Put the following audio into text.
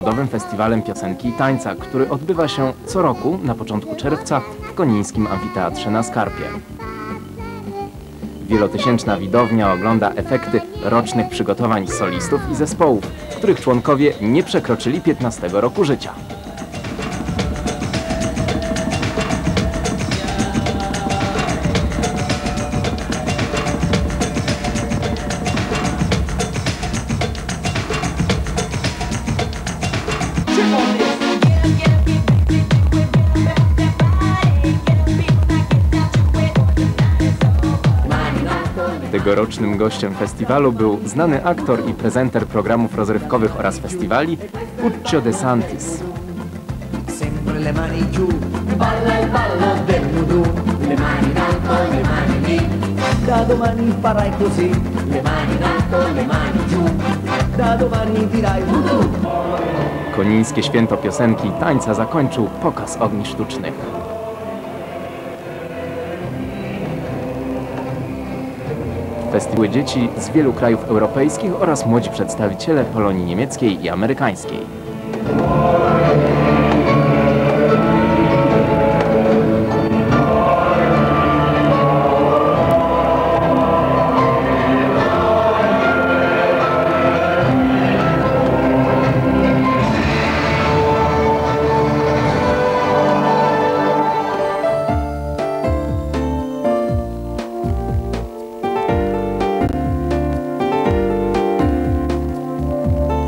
Narodowym Festiwalem Piosenki i Tańca, który odbywa się co roku na początku czerwca w Konińskim Amfiteatrze na Skarpie. Wielotysięczna widownia ogląda efekty rocznych przygotowań solistów i zespołów, których członkowie nie przekroczyli 15 roku życia. Tegorocznym gościem festiwalu był znany aktor i prezenter programów rozrywkowych oraz festiwali Puccio De Santis. Konińskie Święto Piosenki i Tańca zakończył pokaz ogni sztucznych. Festiwały dzieci z wielu krajów europejskich oraz młodzi przedstawiciele Polonii niemieckiej i amerykańskiej.